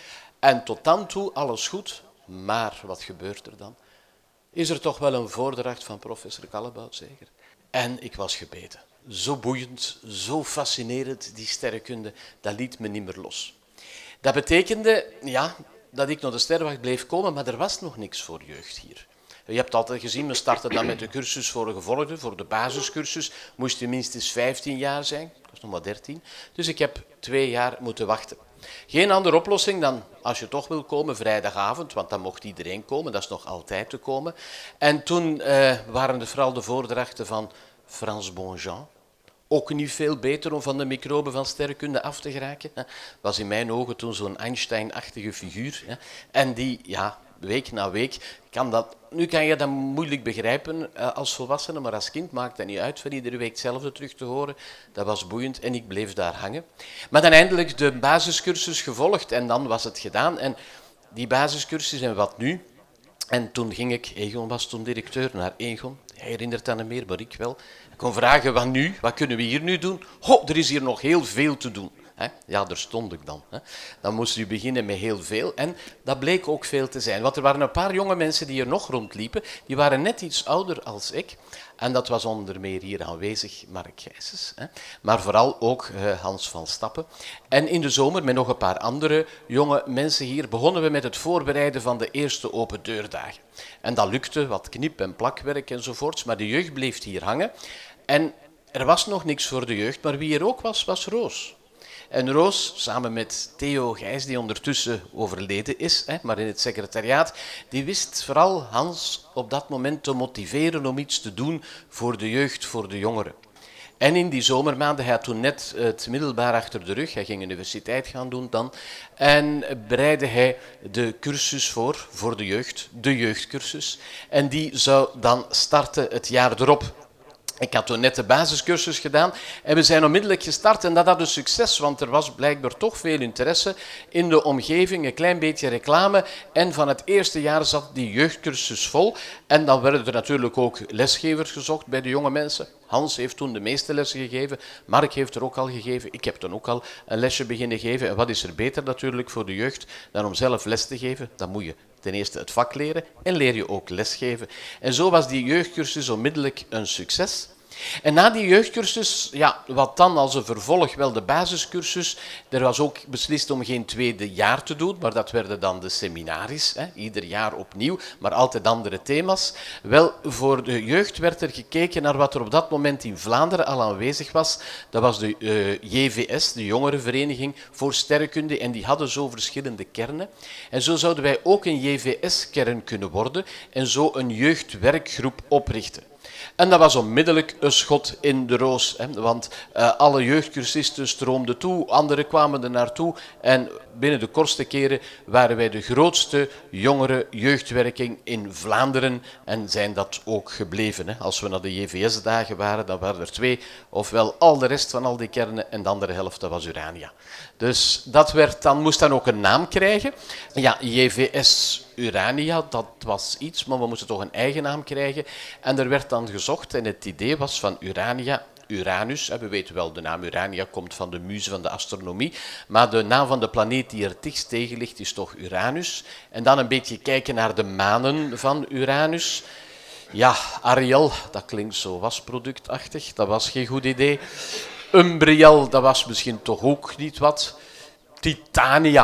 Speaker 4: En tot dan toe alles goed, maar wat gebeurt er dan? Is er toch wel een voordracht van professor Callebaut, zeker? En ik was gebeten. Zo boeiend, zo fascinerend, die sterrenkunde, dat liet me niet meer los. Dat betekende ja, dat ik naar de sterrenwacht bleef komen, maar er was nog niks voor jeugd hier. Je hebt altijd gezien, we starten dan met de cursus voor de gevolgden, voor de basiscursus. Moest je minstens vijftien jaar zijn, ik was nog maar dertien. Dus ik heb twee jaar moeten wachten. Geen andere oplossing dan, als je toch wil komen, vrijdagavond, want dan mocht iedereen komen, dat is nog altijd te komen. En toen uh, waren er vooral de voordrachten van Frans Bonjean. Ook niet veel beter om van de microben van sterrenkunde af te geraken. Hè. Was in mijn ogen toen zo'n Einstein-achtige figuur. Hè. En die, ja, week na week, kan dat... Nu kan je dat moeilijk begrijpen uh, als volwassene, maar als kind maakt dat niet uit van iedere week hetzelfde terug te horen. Dat was boeiend en ik bleef daar hangen. Maar dan eindelijk de basiscursus gevolgd en dan was het gedaan. En die basiscursus en wat nu? En toen ging ik, Egon was toen directeur, naar Egon. Hij herinnert dat niet meer, maar ik wel. Ik kon vragen, wat nu? Wat kunnen we hier nu doen? Ho, er is hier nog heel veel te doen. Ja, daar stond ik dan. Dan moest u beginnen met heel veel. En dat bleek ook veel te zijn. Want er waren een paar jonge mensen die er nog rondliepen. Die waren net iets ouder als ik. En dat was onder meer hier aanwezig Mark Gijsens. Maar vooral ook Hans van Stappen. En in de zomer, met nog een paar andere jonge mensen hier, begonnen we met het voorbereiden van de eerste open deurdagen. En dat lukte, wat knip- en plakwerk enzovoorts. Maar de jeugd bleef hier hangen. En er was nog niks voor de jeugd, maar wie er ook was, was Roos. En Roos, samen met Theo Gijs, die ondertussen overleden is, hè, maar in het secretariaat, die wist vooral Hans op dat moment te motiveren om iets te doen voor de jeugd, voor de jongeren. En in die zomermaanden, hij had toen net het middelbaar achter de rug, hij ging universiteit gaan doen dan, en bereidde hij de cursus voor, voor de jeugd, de jeugdcursus. En die zou dan starten het jaar erop. Ik had toen net de basiscursus gedaan en we zijn onmiddellijk gestart en dat had een succes, want er was blijkbaar toch veel interesse in de omgeving, een klein beetje reclame en van het eerste jaar zat die jeugdcursus vol en dan werden er natuurlijk ook lesgevers gezocht bij de jonge mensen. Hans heeft toen de meeste lessen gegeven, Mark heeft er ook al gegeven, ik heb toen ook al een lesje beginnen geven en wat is er beter natuurlijk voor de jeugd dan om zelf les te geven, dan moet je ten eerste het vak leren en leer je ook lesgeven. En zo was die jeugdcursus onmiddellijk een succes. En na die jeugdcursus, ja, wat dan als een vervolg? Wel de basiscursus. Er was ook beslist om geen tweede jaar te doen, maar dat werden dan de seminaries, hè, ieder jaar opnieuw, maar altijd andere thema's. Wel, voor de jeugd werd er gekeken naar wat er op dat moment in Vlaanderen al aanwezig was. Dat was de uh, J V S, de Jongerenvereniging voor Sterrenkunde, en die hadden zo verschillende kernen. En zo zouden wij ook een J V S-kern kunnen worden en zo een jeugdwerkgroep oprichten. En dat was onmiddellijk een schot in de roos, hè, want uh, alle jeugdcursisten stroomden toe, anderen kwamen er naartoe en binnen de kortste keren waren wij de grootste jongere jeugdwerking in Vlaanderen en zijn dat ook gebleven. Hè. Als we naar de J V S-dagen waren, dan waren er twee, ofwel al de rest van al die kernen en de andere helft, dat was Urania. Dus dat werd dan, moest dan ook een naam krijgen. Ja, J V S Urania, dat was iets, maar we moesten toch een eigen naam krijgen. En er werd dan gezocht en het idee was van Urania, Uranus. We weten wel, de naam Urania komt van de muze van de astronomie, maar de naam van de planeet die er dichtst tegen ligt is toch Uranus. En dan een beetje kijken naar de manen van Uranus. Ja, Ariel, dat klinkt zo wasproductachtig, dat was geen goed idee. Umbriel, dat was misschien toch ook niet wat. Titania.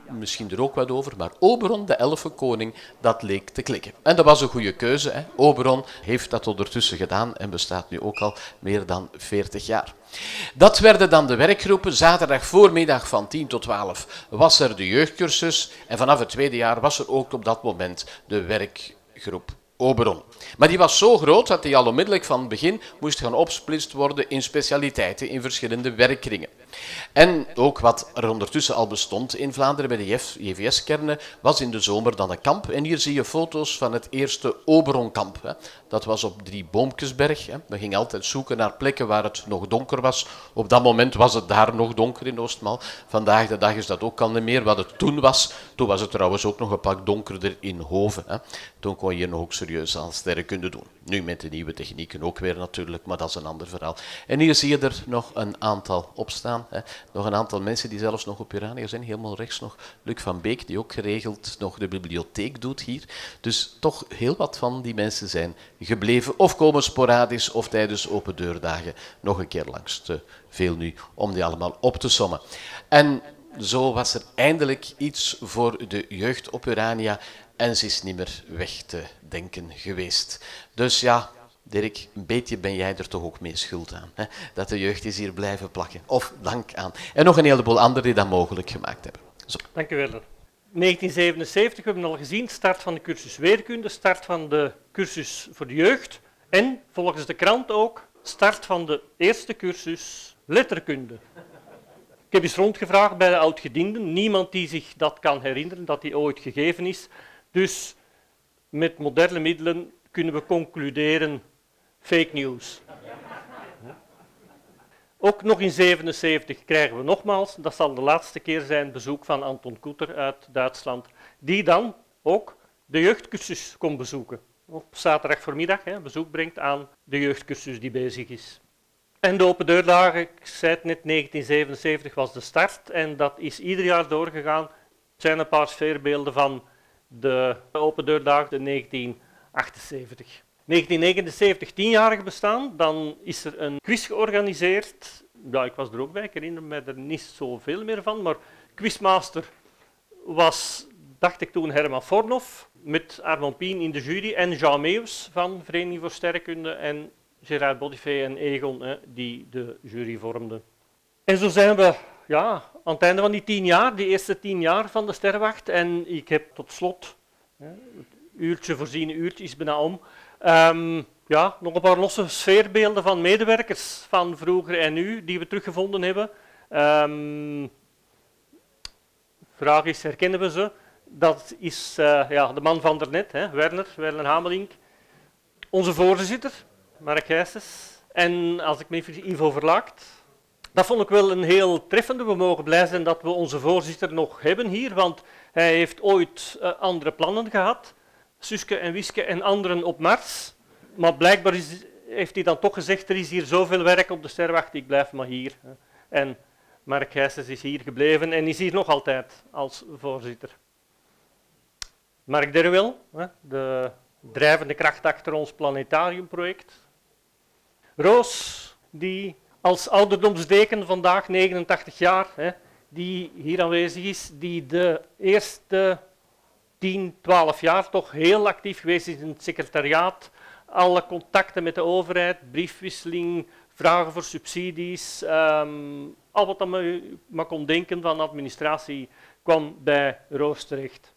Speaker 4: misschien er ook wat over, maar Oberon, de elfenkoning, dat leek te klikken. En dat was een goede keuze. Hè. Oberon heeft dat ondertussen gedaan en bestaat nu ook al meer dan veertig jaar. Dat werden dan de werkgroepen. Zaterdag voormiddag van tien tot twaalf was er de jeugdcursus en vanaf het tweede jaar was er ook op dat moment de werkgroep Oberon. Maar die was zo groot dat die al onmiddellijk van het begin moest gaan opsplitst worden in specialiteiten, in verschillende werkkringen. En ook wat er ondertussen al bestond in Vlaanderen bij de J V S-kernen, was in de zomer dan een kamp. En hier zie je foto's van het eerste Oberonkamp. Dat was op Drieboomkesberg. We gingen altijd zoeken naar plekken waar het nog donker was. Op dat moment was het daar nog donker in Oostmaal. Vandaag de dag is dat ook al niet meer wat het toen was. Toen was het trouwens ook nog een pak donkerder in Hoven. Toen kon je nog ook serieus aan sterrenkunde doen. Nu met de nieuwe technieken ook weer natuurlijk, maar dat is een ander verhaal. En hier zie je er nog een aantal op staan. Hè. Nog een aantal mensen die zelfs nog op Urania zijn. Helemaal rechts nog Luc van Beek, die ook geregeld nog de bibliotheek doet hier. Dus toch heel wat van die mensen zijn gebleven of komen sporadisch of tijdens open deurdagen nog een keer langs. Te veel nu om die allemaal op te sommen. En zo was er eindelijk iets voor de jeugd op Urania en ze is niet meer weg te denken geweest. Dus ja, Dirk, een beetje ben jij er toch ook mee schuld aan. Hè? Dat de jeugd is hier blijven plakken. Of dank aan. En nog een heleboel anderen die dat mogelijk gemaakt hebben. Zo.
Speaker 2: Dank u wel. negentien zevenenzeventig, we hebben al gezien, start van de cursus weerkunde, start van de cursus voor de jeugd en, volgens de krant ook, start van de eerste cursus letterkunde. Ik heb eens rondgevraagd bij de oudgedienden, niemand die zich dat kan herinneren, dat die ooit gegeven is. Dus met moderne middelen kunnen we concluderen fake news. Ook nog in zevenenzeventig krijgen we nogmaals, dat zal de laatste keer zijn, bezoek van Anton Kutter uit Duitsland, die dan ook de jeugdcursus komt bezoeken. Op zaterdag voormiddag hè, bezoek brengt aan de jeugdcursus die bezig is. En de open deurdagen, ik zei het net, negentien zevenenzeventig was de start en dat is ieder jaar doorgegaan. Het zijn een paar sfeerbeelden van de open deurdagen in negentien achtenzeventig. negentien negenenzeventig, tienjarig bestaan, dan is er een quiz georganiseerd. Ja, ik was er ook bij, ik herinner me er niet zoveel meer van, maar quizmaster was, dacht ik toen, Herman Fornoff, met Armand Pien in de jury en Jean Meeuws van Vereniging voor Sterrenkunde en Gerard Bodifay en Egon, hè, die de jury vormden. En zo zijn we ja, aan het einde van die tien jaar, die eerste tien jaar van de Sterwacht. En ik heb tot slot, hè, het uurtje voorziene uurtje is bijna om, um, ja, nog een paar losse sfeerbeelden van medewerkers van vroeger en nu, die we teruggevonden hebben. Um, vraag is, herkennen we ze? Dat is uh, ja, de man van daarnet, hè, Werner, Werner Hamelink. Onze voorzitter, Mark Gijsens. En als ik me even Ivo Verlaakt. Dat vond ik wel een heel treffende. We mogen blij zijn dat we onze voorzitter nog hebben hier, want hij heeft ooit uh, andere plannen gehad. Suske en Wiske en anderen op Mars. Maar blijkbaar is, heeft hij dan toch gezegd, er is hier zoveel werk op de Sterwacht, ik blijf maar hier. En Mark Gijsens is hier gebleven en is hier nog altijd als voorzitter. Mark Derwel, de drijvende kracht achter ons planetariumproject. Roos, die als ouderdomsdeken vandaag negenentachtig jaar, hè, die hier aanwezig is, die de eerste tien, twaalf jaar toch heel actief geweest is in het secretariaat, alle contacten met de overheid, briefwisseling, vragen voor subsidies, um, al wat dan maar kon denken van administratie kwam bij Roos terecht.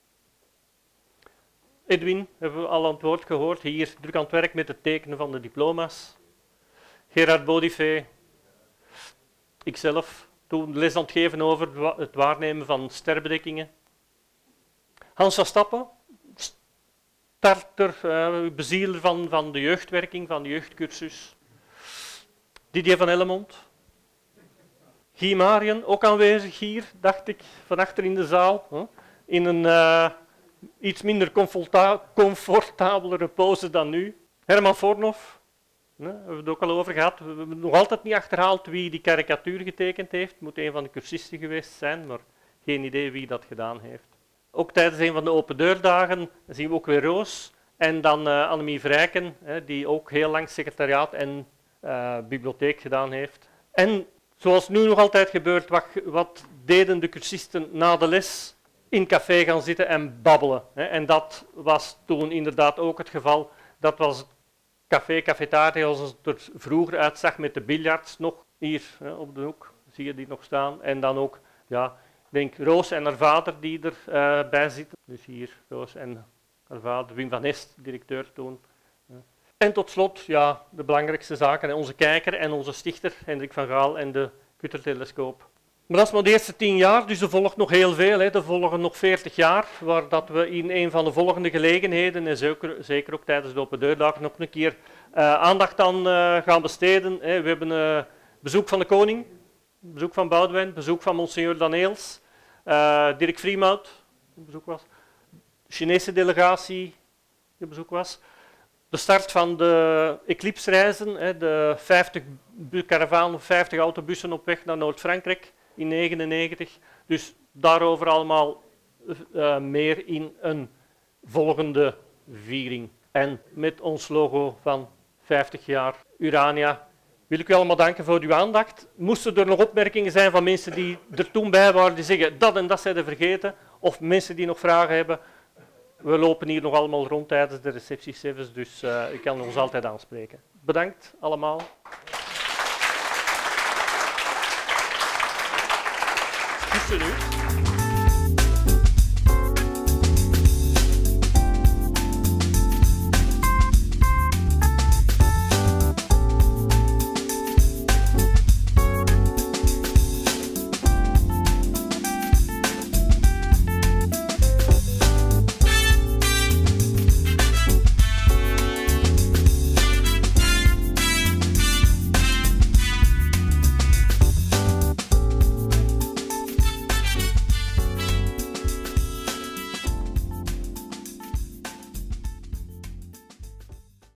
Speaker 2: Edwin, hebben we al aan het woord gehoord, hier druk aan het werk met het tekenen van de diploma's. Gerard Bodifay, ikzelf, toen les aan het geven over het waarnemen van sterbedekkingen. Hans van Stappen, starter, uh, bezieler van, van de jeugdwerking, van de jeugdcursus. Didier van Hellemond. Guy Marien, ook aanwezig hier, dacht ik, van achter in de zaal. Huh? In een uh, iets minder comfortabelere pose dan nu. Herman Fornoff. Nee, daar hebben we het ook al over gehad. We hebben nog altijd niet achterhaald wie die karikatuur getekend heeft. Het moet een van de cursisten geweest zijn, maar geen idee wie dat gedaan heeft. Ook tijdens een van de open deurdagen zien we ook weer Roos. En dan uh, Annemie Vrijken, hè, die ook heel lang secretariaat en uh, bibliotheek gedaan heeft. En zoals nu nog altijd gebeurt, wat, wat deden de cursisten na de les? In café gaan zitten en babbelen. Hè. En dat was toen inderdaad ook het geval. Dat was het café, cafetaria, zoals het er vroeger uitzag met de biljarts nog hier hè, op de hoek. Zie je die nog staan. En dan ook, ja, ik denk Roos en haar vader die erbij uh, bij zitten. Dus hier Roos en haar vader, Wim van Est, directeur toen. En tot slot, ja, de belangrijkste zaken, onze kijker en onze stichter, Hendrik van Gaal en de Kuttertelescoop. Maar dat is maar de eerste tien jaar, dus er volgt nog heel veel. Hè. Er volgen nog veertig jaar, waar dat we in een van de volgende gelegenheden, en zeker, zeker ook tijdens de open deurdagen, nog een keer uh, aandacht aan uh, gaan besteden. Hè. We hebben uh, bezoek van de koning, bezoek van Boudewijn, bezoek van Monseigneur Daneels, uh, Dirk Vriemhout, die bezoek was, de Chinese delegatie, die bezoek was. De start van de Eclipse-reizen, de vijftig karavanen, vijftig autobussen op weg naar Noord-Frankrijk in negentien negenennegentig. Dus daarover allemaal uh, meer in een volgende viering. En met ons logo van vijftig jaar Urania wil ik u allemaal danken voor uw aandacht. Moesten er nog opmerkingen zijn van mensen die er toen bij waren, die zeggen dat en dat zijn vergeten, of mensen die nog vragen hebben, we lopen hier nog allemaal rond tijdens de receptiesessies, dus uh, u kan ons altijd aanspreken. Bedankt allemaal. Goed nu.